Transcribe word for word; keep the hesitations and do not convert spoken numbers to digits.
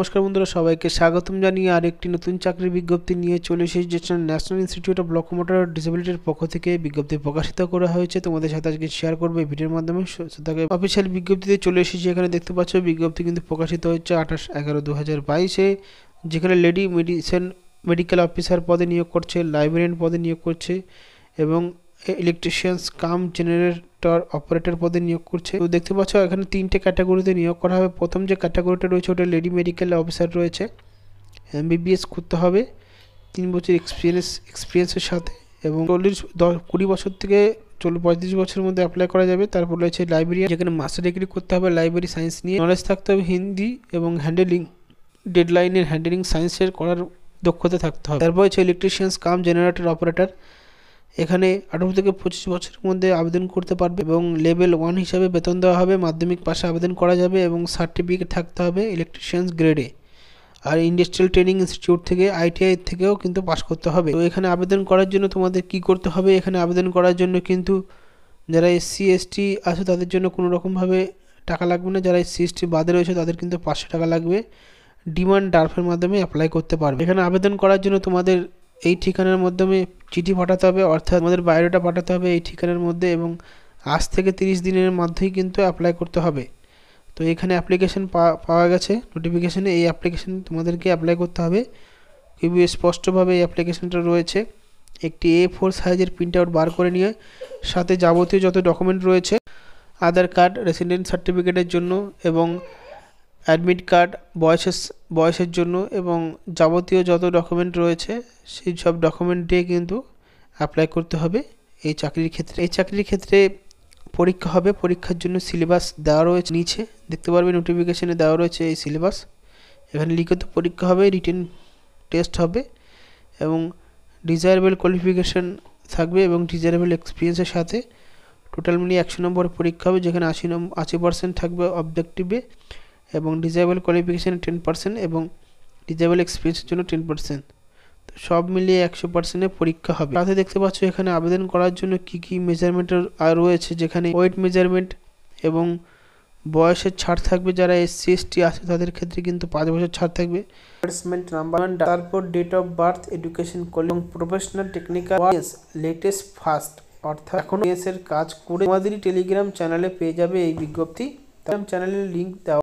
নমস্কার বন্ধুরা, সবাইকে স্বাগতম জানিয়ে আরেকটি নতুন চাকরির বিজ্ঞপ্তি নিয়ে চলে এসেছি, যেটা ন্যাশনাল ইনস্টিটিউট অফ লোকোমোটর ডিসেবিলিটির পক্ষ থেকে বিজ্ঞপ্তি প্রকাশিত করা হয়েছে। তোমাদের সাথে আজকে শেয়ার করবে ভিডিওর মাধ্যমে। তাকে অফিসিয়াল বিজ্ঞপ্তিতে চলে এসেছি। এখানে দেখতে পাচ্ছ বিজ্ঞপ্তি কিন্তু প্রকাশিত হচ্ছে আঠাশ এগারো দু হাজার বাইশে, যেখানে লেডি মেডিসিন মেডিকেল অফিসার পদে নিয়োগ করছে, লাইব্রেরিয়ান পদে নিয়োগ করছে এবং ইলেকট্রিশিয়ানস কাম জেনারেটর অপারেটর পদে নিয়োগ করছে। তো দেখতে পাচ্ছ এখানে তিনটে ক্যাটাগরিতে নিয়োগ করা হবে। প্রথম যে ক্যাটাগরিটা রয়েছে ওটা লেডি মেডিকেল অফিসার রয়েছে, এমবিবিএস করতে হবে, তিন বছর এক্সপিরিয়েন্স এক্সপিরিয়েন্সের সাথে এবং চল্লিশ দশ কুড়ি বছর থেকে চল্লিশ পঁয়ত্রিশ বছরের মধ্যে অ্যাপ্লাই করা যাবে। তারপর রয়েছে লাইব্রেরিয়ান, যেখানে মাস্টার ডিগ্রি করতে হবে লাইব্রেরি সায়েন্স নিয়ে, নলেজ থাকতে হবে হিন্দি এবং হ্যান্ডেলিং ডেডলাইনের হ্যান্ডেলিং সায়েন্সের করার দক্ষতা থাকতে হবে। তারপর হচ্ছে ইলেকট্রিশিয়ানস কাম জেনারেটর অপারেটর, এখানে আঠারো থেকে পঁচিশ বছরের মধ্যে আবেদন করতে পারবে এবং লেভেল ওয়ান হিসাবে বেতন দেওয়া হবে। মাধ্যমিক পাশে আবেদন করা যাবে এবং সার্টিফিকেট থাকতে হবে ইলেকট্রিশিয়ানস গ্রেডে। আর ইন্ডাস্ট্রিয়াল ট্রেনিং ইনস্টিটিউট থেকে আইটিআই থেকেও কিন্তু পাস করতে হবে। তো এখানে আবেদন করার জন্য তোমাদের কি করতে হবে, এখানে আবেদন করার জন্য কিন্তু যারা এসসি এসটি আছে তাদের জন্য কোনো রকমভাবে টাকা লাগবে না। যারা এসসি এসটি বাদে রয়েছে তাদের কিন্তু পাঁচশো টাকা লাগবে। ডিমান্ড ড্রাফটের মাধ্যমে অ্যাপ্লাই করতে পারবে। এখানে আবেদন করার জন্য তোমাদের এই ঠিকানার মাধ্যমে চিঠি পাঠাতে হবে, অর্থাৎ আমাদের বায়োডাটা পাঠাতে হবে এই ঠিকানার মধ্যে এবং আজ থেকে তিরিশ দিনের মধ্যেই কিন্তু অ্যাপ্লাই করতে হবে। তো এখানে অ্যাপ্লিকেশন পাওয়া গেছে নোটিফিকেশানে, এই অ্যাপ্লিকেশন তোমাদেরকে অ্যাপ্লাই করতে হবে। খুবই স্পষ্টভাবে এই অ্যাপ্লিকেশনটা রয়েছে। একটি এ ফোর সাইজের প্রিন্ট আউট বার করে নিয়ে সাথে যাবতীয় যত ডকুমেন্ট রয়েছে, আধার কার্ড রেসিডেন্ট সার্টিফিকেটের জন্য এবং অ্যাডমিট কার্ড বয়সের বয়সের জন্য এবং যাবতীয় যত ডকুমেন্ট রয়েছে সেই সব ডকুমেন্ট দিয়ে কিন্তু অ্যাপ্লাই করতে হবে এই চাকরির ক্ষেত্রে। এই চাকরির ক্ষেত্রে পরীক্ষা হবে, পরীক্ষার জন্য সিলেবাস দেওয়া রয়েছে, নিচে দেখতে পারবে নোটিফিকেশানে দেওয়া রয়েছে এই সিলেবাস। এখানে লিখিত পরীক্ষা হবে, রিটেন টেস্ট হবে এবং ডিজায়ারেবল কোয়ালিফিকেশান থাকবে এবং ডিজায়ারেবল এক্সপিরিয়েন্সের সাথে টোটাল মিলিয়ে একশো নম্বর পরীক্ষা হবে, যেখানে আশি নম্বর আশি পার্সেন্ট থাকবে অবজেক্টিভে এবং ডিজেবল কোয়ালিফিকেশানে টেন পার্সেন্ট এবং ডিজেবল এক্সপিরিয়েন্সের জন্য টেন পার্সেন্ট। তো সব মিলিয়ে একশো পার্সেন্টের পরীক্ষা হবে। তাতে দেখতে পাচ্ছ এখানে আবেদন করার জন্য কি কি মেজারমেন্টের রয়েছে, যেখানে ওয়েট মেজারমেন্ট এবং বয়সের ছাড় থাকবে। যারা এসসি এসটি আছে তাদের ক্ষেত্রে কিন্তু পাঁচ বছর ছাড় থাকবে। অ্যাডভার্টাইজমেন্ট নাম্বার, তারপর ডেট অফ বার্থ, এডুকেশন এবং প্রফেশনাল টেকনিক্যাল লেটেস্ট ফার্স্ট, অর্থাৎ এখন এর কাজ করে আমাদেরই টেলিগ্রাম চ্যানেলে পেয়ে যাবে এই বিজ্ঞপ্তি। চ্যানেলের লিঙ্ক দেওয়া